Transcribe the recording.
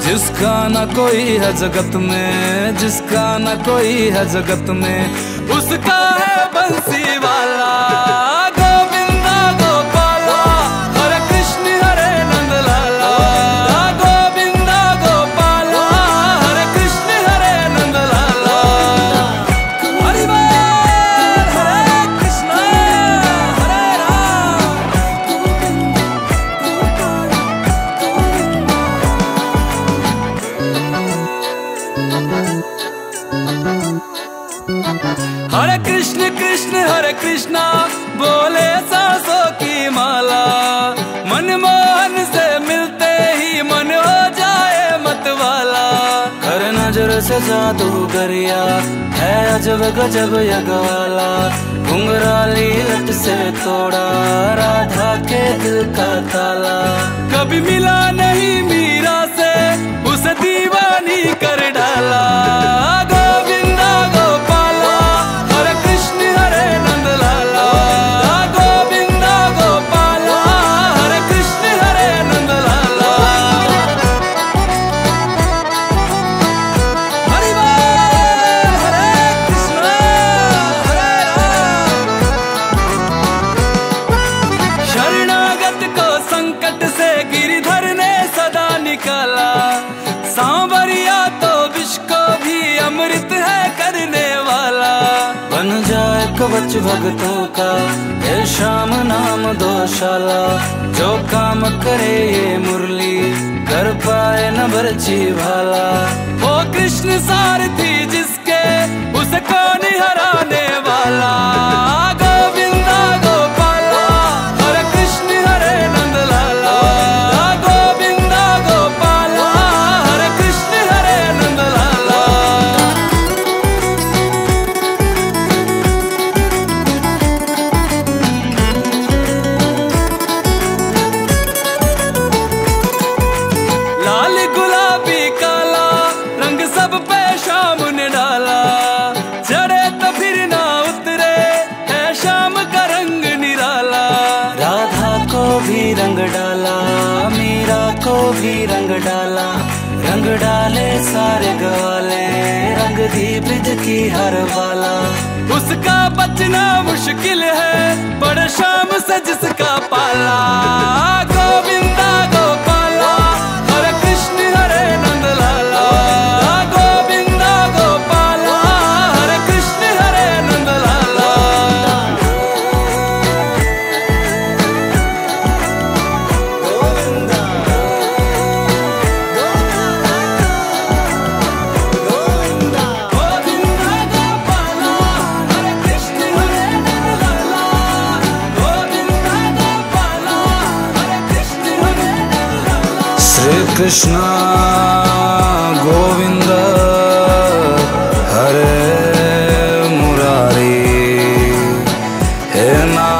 जिसका न कोई है जगत में, जिसका न कोई है जगत में, उसका है बंसी वाला। गोविंदा गोपाला हरे कृष्ण हरे नंद लाला, गोविंदा गोपाला हरे कृष्ण हरे नंद लाला। हरि बोल हरे कृष्ण हरे राम। हरे कृष्ण कृष्ण हरे कृष्णा बोले सांसों की माला, मनमोहन से मिलते ही मन हो जाए मतवाला। हर नजर से जादूगरिया है अजब गजब यगवाला, घुंघराली लट से तोड़ा राधा के दिल का ताला। कभी मिला नहीं मीरा से उसे दीवानी कर डाला। गोविंदा गोपाला हरे कृष्ण हरे नंद लाला, गोविंदा गोपाला हरे कृष्ण हरे नंद लाला। हरि बोल हरे कृष्ण हरे राम। शरणागत को संकट से गिरिधर ने सदा निकाला, सांवरिया तो विष को भी अमृत है करने वाला। बन जाए कवच भक्तों का ये श्याम नाम दोशाला, जो काम करे ये मुरली कर पाए न बरछी भाला। वो कृष्ण सारथी जिसके उसे कौन हराने वाला। गोविंदा गोपाला हरे कृष्ण हरे नंद लाला, गोविंदा गोपाला हरे कृष्ण हरे नंद लाला। लाल गुलाबी काला रंग सब पे शाम ने डाला, चढ़े तो फिर ना उतरे है शाम का रंग निराला। राधा को भी रंग डाला, मीरा को भी रंग डाला, रंग डाले सारे ग्वाले, रंग दी ब्रिज की हर वाला। उसका बचना मुश्किल है बड़े शाम से जिसका पाला। गोविंदा गोपाला हरे कृष्ण हरे नंद लाला, गोविंदा गोपाला हरे कृष्ण हरे नंद लाला। गोविंदा गोविंदा गोविंदा गोपाला हरे कृष्ण हरे नंद लाला, गोविंदा गोपाला हरे कृष्ण हरे नंद लाला। श्री कृष्ण गोविंद हरे मुरारी हे ना